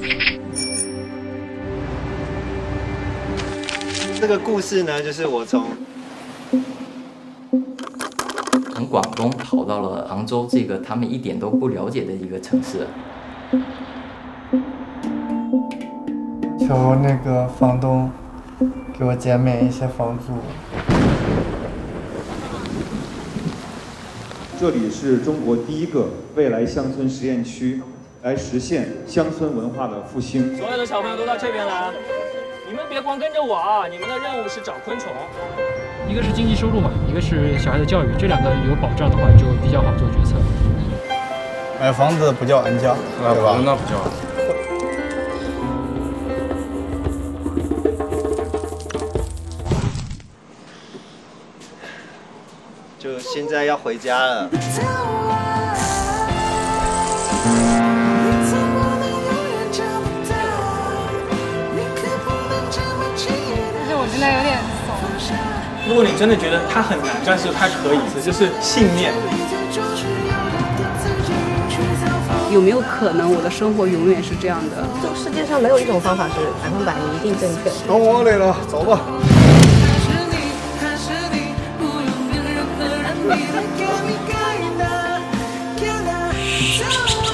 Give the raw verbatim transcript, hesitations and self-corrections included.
这个故事呢，就是我从从广东跑到了杭州这个他们一点都不了解的一个城市。 求那个房东给我减免一些房租。 这里是中国第一个未来乡村实验区，来实现乡村文化的复兴。 所有的小朋友都到这边来，你们别光跟着我啊！你们的任务是找昆虫。 一个是经济收入嘛，一个是小孩的教育，这两个有保障的话，就比较好做决策。 买房子不叫安家，对吧？ 那不叫。 就现在要回家了。 但是我现在有点怂。 如果你真的觉得它很难，但是它可以，这就是信念。 有没有可能我的生活永远是这样的？ 这个世界上没有一种方法是百分百一定正确。 等我累了，走吧。 Get